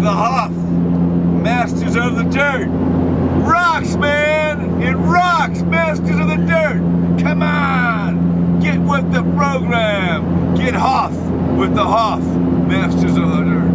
the Hoff, Masters of the Dirt. Rocks, man! It rocks! Masters of the Dirt! Come on! Get with the program! Get Hoff with the Hoff, Masters of the Dirt.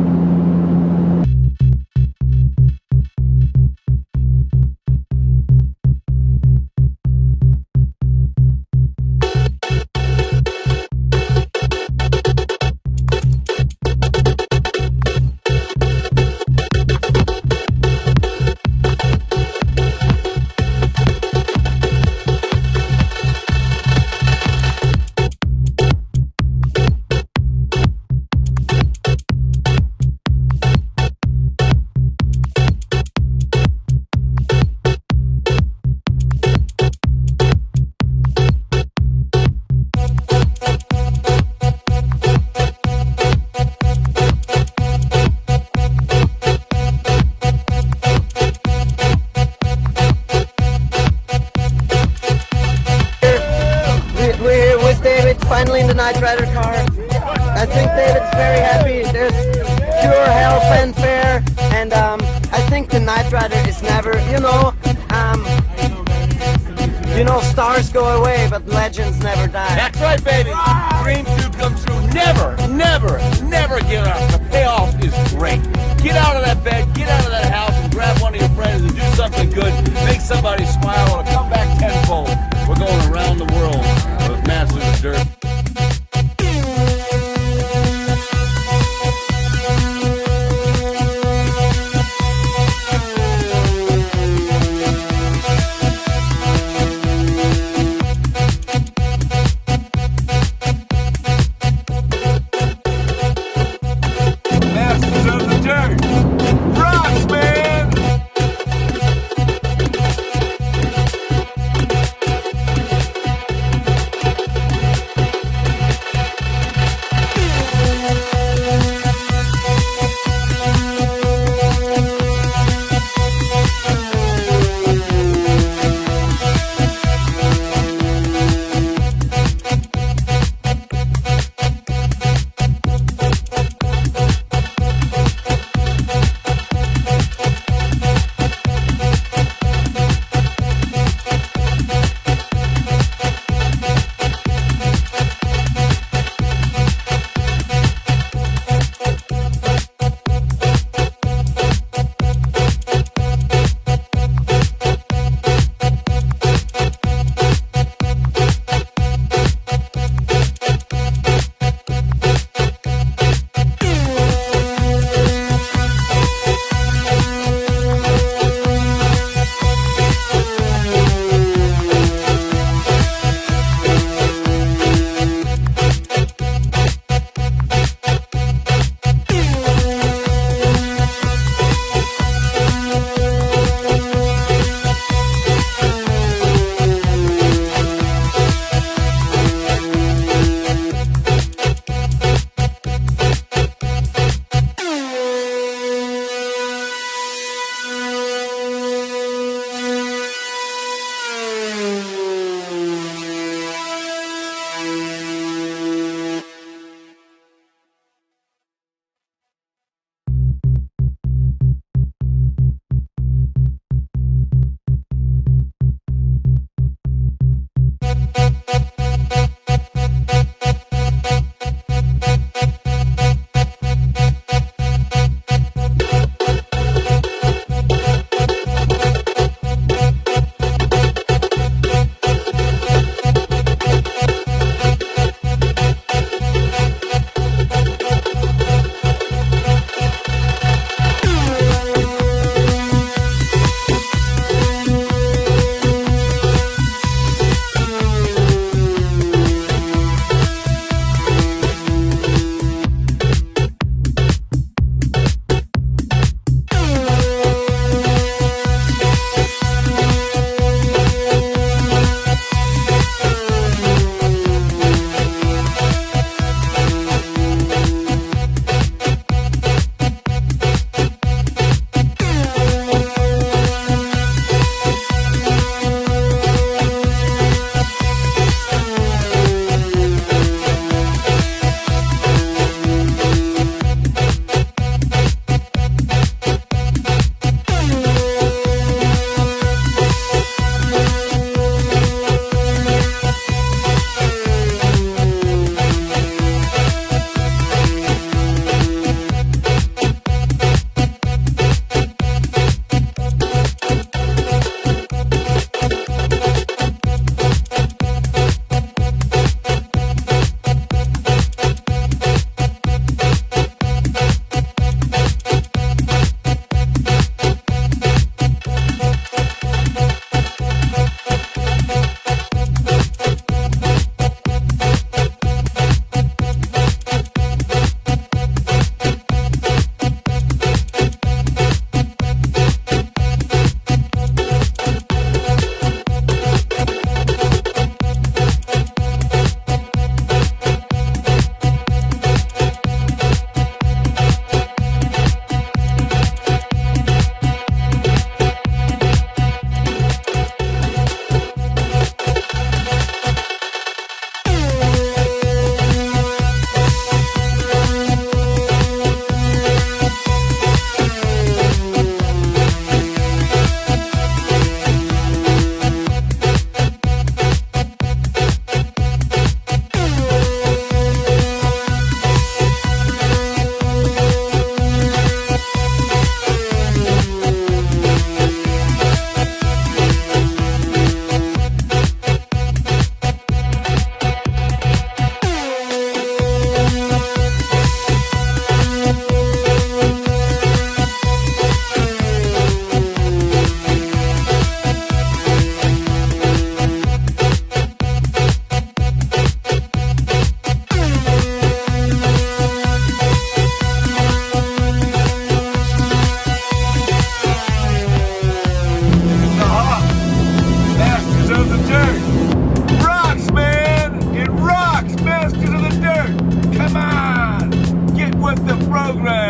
Finally in the Knight Rider car. I think David's very happy. There's pure hell fanfare, and I think the Knight Rider is never, stars go away, but legends never die. That's right, baby. Dreams do come true. Never, never, never give up. The payoff is great. Get out of that bed, get out of that house, and grab one of your friends and do something good. Make somebody smile, and come back tenfold. We're going around the world with Masters of Dirt. Masters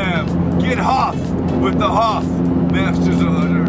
program. Get Hoff with the Hoff Masters of the